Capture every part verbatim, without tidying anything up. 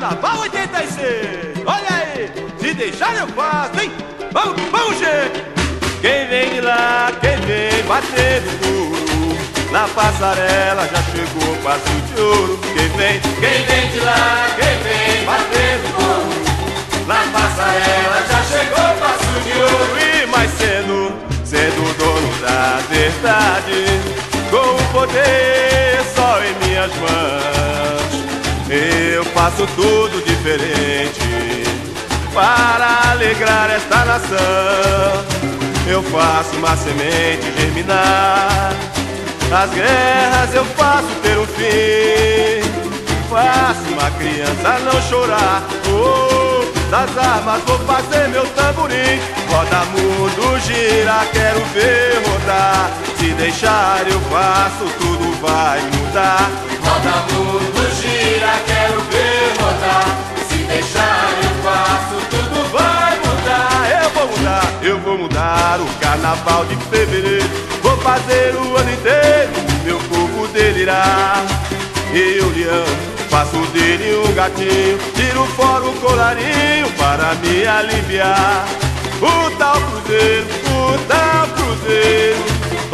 Carnaval oitenta e seis. Olha aí, se deixar eu faço, hein? Vamos, vamos, gente! Quem vem de lá, quem vem batendo duro, na passarela já chegou passo de ouro. Quem vem, quem vem de lá, quem vem batendo duro, na passarela já chegou passo de ouro. E mais cedo, sendo o dono da verdade, com o poder só em minhas mãos, eu faço tudo diferente para alegrar esta nação. Eu faço uma semente germinar, as guerras eu faço ter um fim, faço uma criança não chorar. Oh, das armas vou fazer meu tamborim, roda mundo gira, quero ver rodar. Se deixar eu faço, tudo vai mudar. Roda mundo gira, quero ver rodar. Se deixar eu faço, tudo vai mudar. Eu vou mudar, eu vou mudar o carnaval de fevereiro. Vou fazer o ano inteiro, meu povo delirar. Eu lhe amo, faço dele um gatinho, tiro fora o colarinho para me aliviar. O tal cruzeiro, o tal cruzeiro,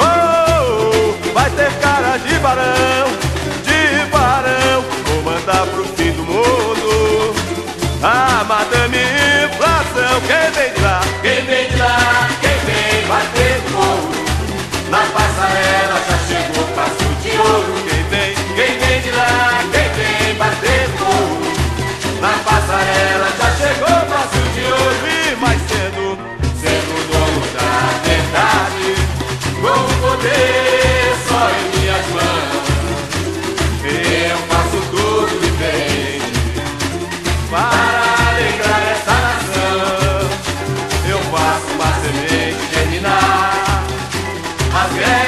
oh, oh, vai ter cara de barão, de barão. Vou mandar pro fim do mundo a madame inflação. Quem vem de lá, Quem vem de lá, quem vem bater ouro, na passarela já chegou passo de ouro. quem vem, Quem vem de lá, quem vem bater ouro, na passarela já chegou passo de ouro. e mais cedo, Sendo o dono da verdade, com o poder só em minhas mãos, eu faço tudo diferente para alegrar essa nação. eu faço uma semente Germinar as guerras